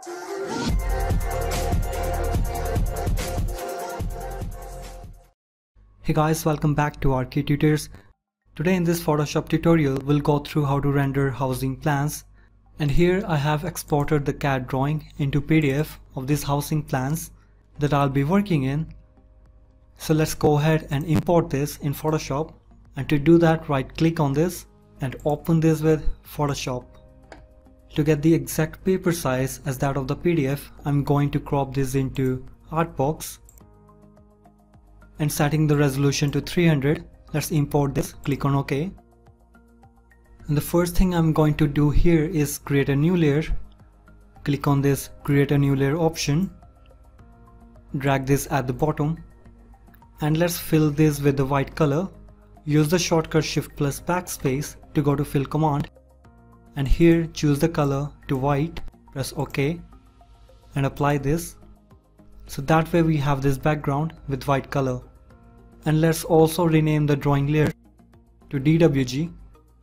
Hey guys, welcome back to AutoCAD Tutors. Today in this Photoshop tutorial, we'll go through how to render housing plans. And here I have exported the CAD drawing into PDF of these housing plans that I'll be working in. So let's go ahead and import this in Photoshop. And to do that, right click on this and open this with Photoshop. To get the exact paper size as that of the PDF, I'm going to crop this into Artbox. And setting the resolution to 300, let's import this, click on OK. And the first thing I'm going to do here is create a new layer. Click on this create a new layer option. Drag this at the bottom. And let's fill this with the white color. Use the shortcut Shift plus Backspace to go to Fill command. And here choose the color to white, press OK. And apply this. So that way we have this background with white color. And let's also rename the drawing layer to DWG.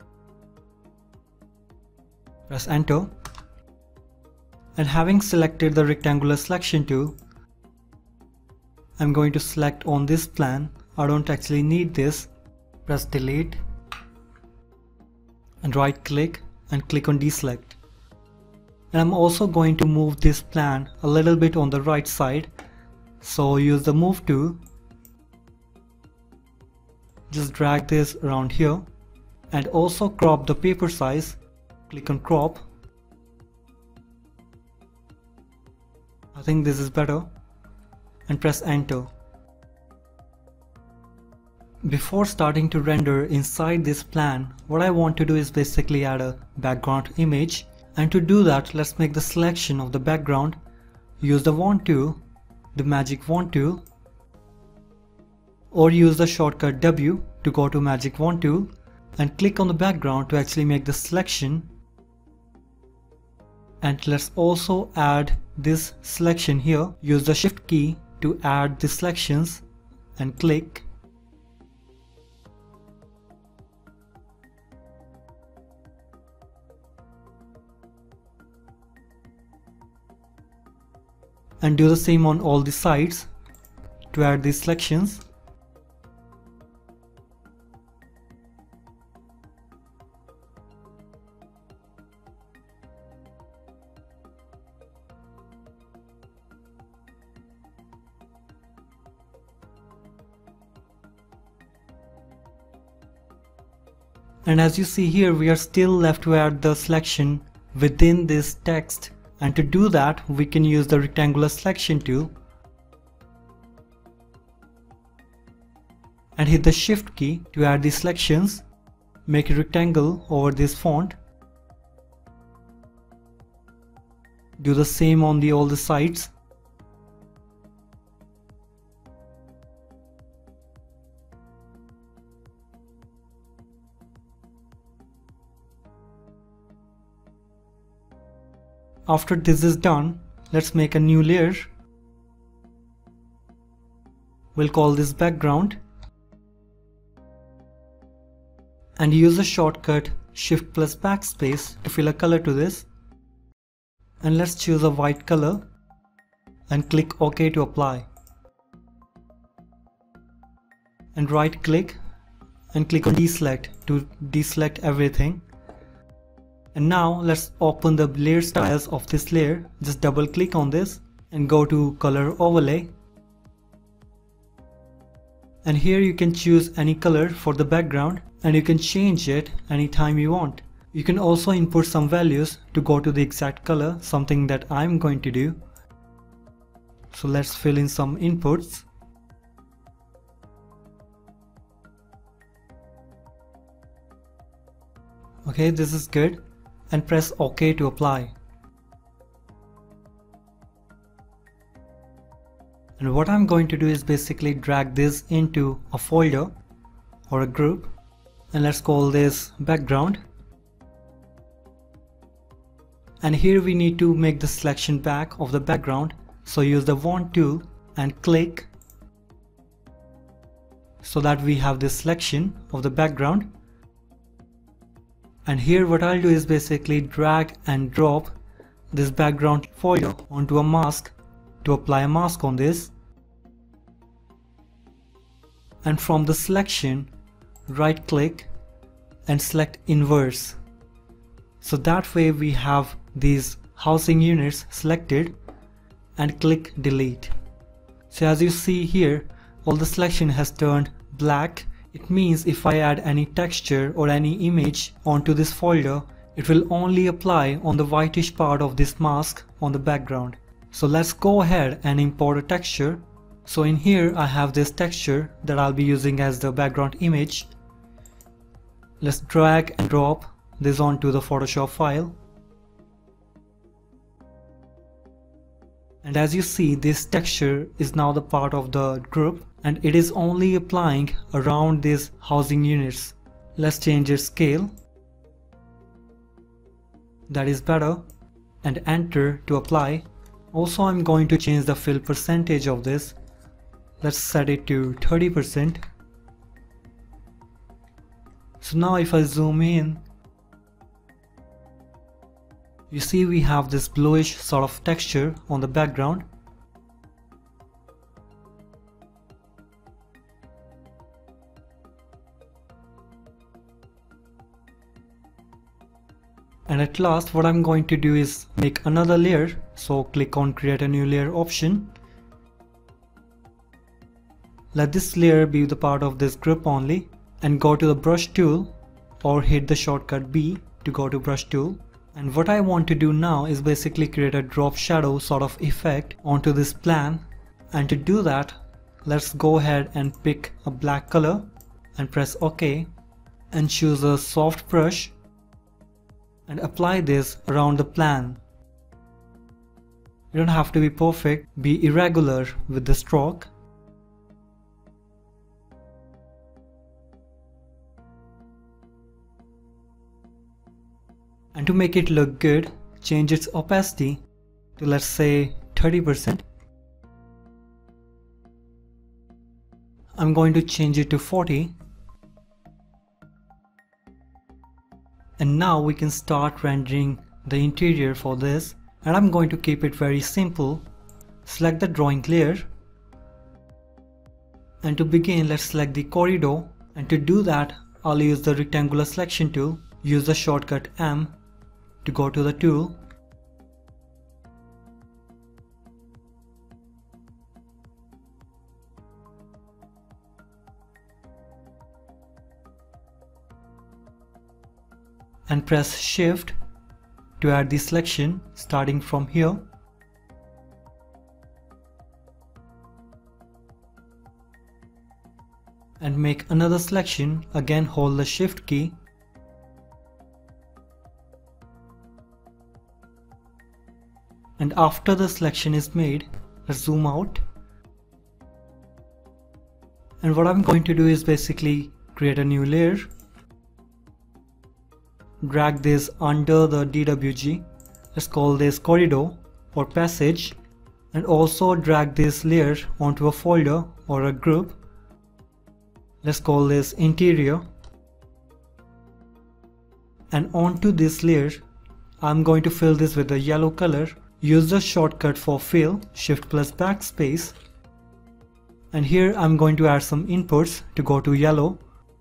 Press enter. And having selected the rectangular selection tool, I'm going to select on this plan. I don't actually need this. Press delete. And right click and click on deselect. And I'm also going to move this plan a little bit on the right side. So use the move tool. Just drag this around here and also crop the paper size. Click on crop. I think this is better and press enter. Before starting to render inside this plan, what I want to do is basically add a background image, and to do that let's make the selection of the background. Use the wand tool, the magic wand tool, or use the shortcut W to go to magic wand tool and click on the background to actually make the selection. And let's also add this selection here. Use the shift key to add the selections and click. And do the same on all the sides to add these selections. And as you see here, we are still left to add the selection within this text. And to do that, we can use the rectangular selection tool and hit the shift key to add the selections. Make a rectangle over this font. Do the same on all the sides. After this is done, let's make a new layer. We'll call this background and use the shortcut Shift plus Backspace to fill a color to this. And let's choose a white color and click OK to apply. And right click and click on deselect to deselect everything. And now let's open the layer styles of this layer. Just double click on this and go to color overlay. And here you can choose any color for the background and you can change it anytime you want. You can also input some values to go to the exact color, something that I'm going to do. So let's fill in some inputs. Okay, this is good. And press OK to apply. And what I'm going to do is basically drag this into a folder or a group, and let's call this background. And here we need to make the selection back of the background, so use the wand tool and click so that we have this selection of the background. And here what I'll do is basically drag and drop this background folder onto a mask to apply a mask on this. And from the selection, right click and select inverse. So that way we have these housing units selected, and click delete. So as you see here, all the selection has turned black. It means if I add any texture or any image onto this folder, it will only apply on the whitish part of this mask on the background. So let's go ahead and import a texture. So in here I have this texture that I'll be using as the background image. Let's drag and drop this onto the Photoshop file. And as you see, this texture is now the part of the group, and it is only applying around these housing units. Let's change its scale. That is better, and enter to apply. Also, I'm going to change the fill percentage of this. Let's set it to 30%. So now if I zoom in, you see we have this bluish sort of texture on the background. And at last what I'm going to do is make another layer. So click on create a new layer option. Let this layer be the part of this group only, and go to the brush tool or hit the shortcut B to go to brush tool. And what I want to do now is basically create a drop shadow sort of effect onto this plan. And to do that, let's go ahead and pick a black color and press OK and choose a soft brush and apply this around the plan. You don't have to be perfect, be irregular with the stroke. And to make it look good, change its opacity to, let's say, 30%. I'm going to change it to 40. And now we can start rendering the interior for this. And I'm going to keep it very simple. Select the drawing layer. And to begin, let's select the corridor. And to do that, I'll use the rectangular selection tool. Use the shortcut M to go to the tool. And press Shift to add the selection starting from here. And make another selection, again hold the Shift key. And after the selection is made, let's zoom out. And what I'm going to do is basically create a new layer. Drag this under the DWG. Let's call this corridor or passage. And also drag this layer onto a folder or a group. Let's call this interior. And onto this layer, I'm going to fill this with a yellow color. Use the shortcut for fill, Shift plus backspace. And here I'm going to add some inputs to go to yellow.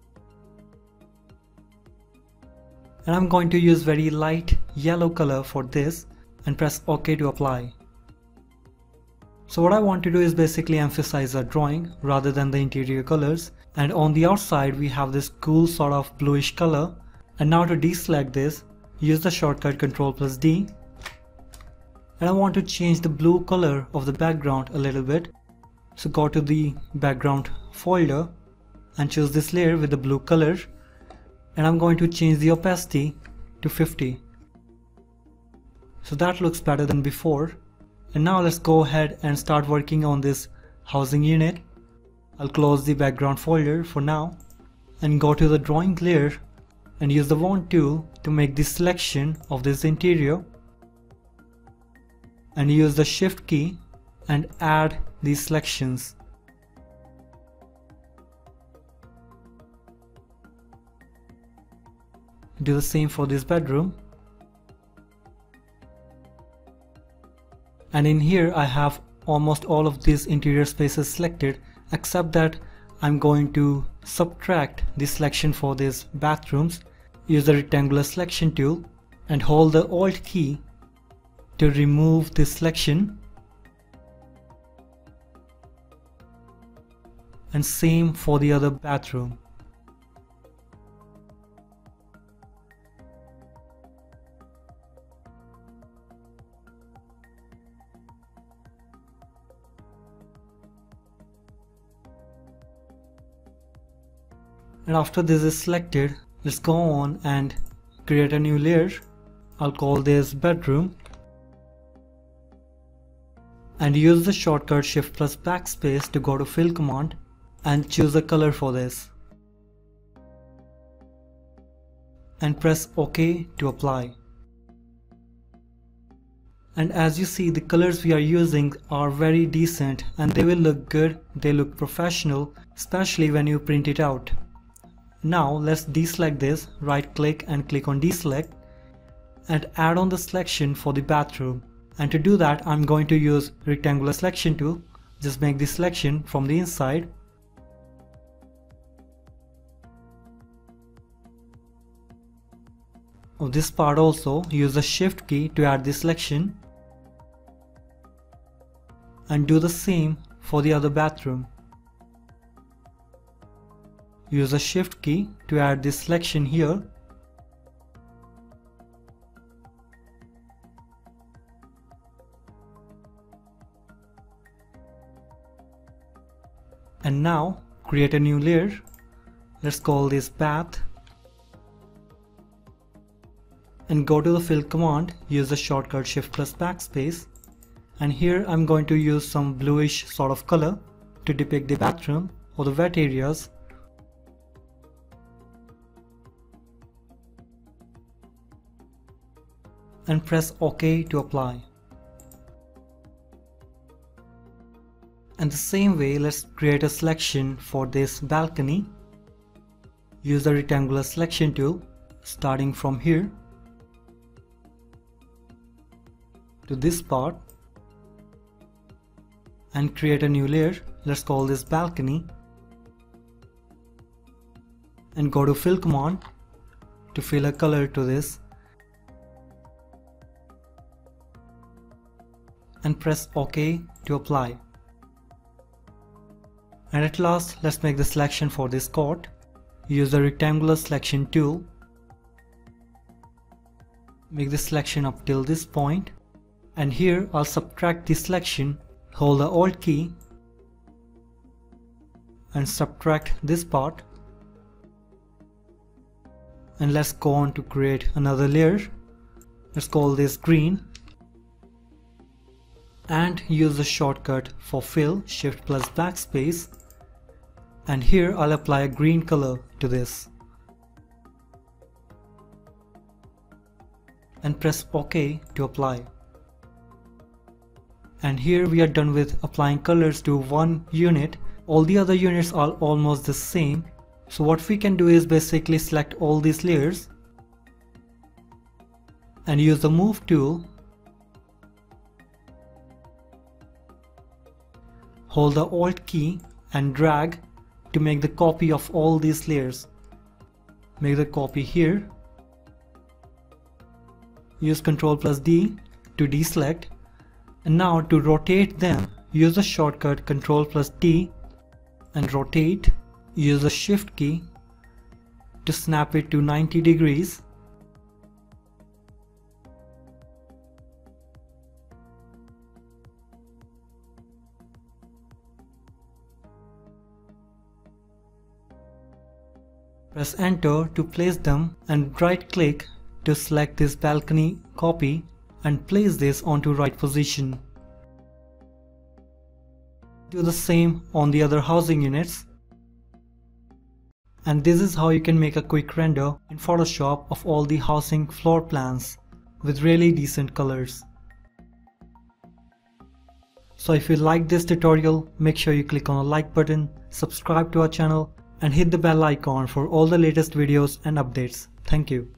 And I'm going to use very light yellow color for this and press OK to apply. So what I want to do is basically emphasize the drawing rather than the interior colors. And on the outside we have this cool sort of bluish color. And now to deselect this, use the shortcut Ctrl plus D. And I want to change the blue color of the background a little bit. So go to the background folder and choose this layer with the blue color. And I'm going to change the opacity to 50. So that looks better than before. And now let's go ahead and start working on this housing unit. I'll close the background folder for now and go to the drawing layer and use the wand tool to make the selection of this interior. And use the Shift key and add these selections. Do the same for this bedroom. And in here I have almost all of these interior spaces selected, except that I'm going to subtract the selection for these bathrooms. Use the rectangular selection tool and hold the Alt key to remove this selection, and same for the other bathroom. And after this is selected, let's go on and create a new layer. I'll call this bedroom, and use the shortcut Shift plus backspace to go to Fill command and choose a color for this, and press OK to apply. And as you see, the colors we are using are very decent and they will look good, they look professional, especially when you print it out. Now let's deselect this, right click and click on deselect and add on the selection for the bathroom. And to do that, I'm going to use rectangular selection tool. Just make the selection from the inside. Of this part also, use the Shift key to add the selection. And do the same for the other bathroom. Use the Shift key to add this selection here. And now create a new layer. Let's call this bath. And go to the Fill command, use the shortcut Shift plus backspace. And here I'm going to use some bluish sort of color to depict the bathroom or the wet areas. And press OK to apply. And the same way, let's create a selection for this balcony. Use the rectangular selection tool, starting from here to this part, and create a new layer. Let's call this balcony, and go to Fill command to fill a color to this, and press OK to apply. And at last, let's make the selection for this court. Use the rectangular selection tool. Make the selection up till this point. And here I'll subtract the selection. Hold the Alt key and subtract this part. And let's go on to create another layer. Let's call this green. And use the shortcut for fill, Shift plus backspace. And here I'll apply a green color to this. And press OK to apply. And here we are done with applying colors to one unit. All the other units are almost the same. So what we can do is basically select all these layers and use the Move tool. Hold the Alt key and drag to make the copy of all these layers. Make the copy here. Use Ctrl plus D to deselect. And now to rotate them, use the shortcut Ctrl plus T and rotate. Use the Shift key to snap it to 90 degrees. Press Enter to place them and right click to select this balcony copy and place this onto right position. Do the same on the other housing units. And this is how you can make a quick render in Photoshop of all the housing floor plans with really decent colors. So if you like this tutorial, make sure you click on the like button, subscribe to our channel, and hit the bell icon for all the latest videos and updates. Thank you.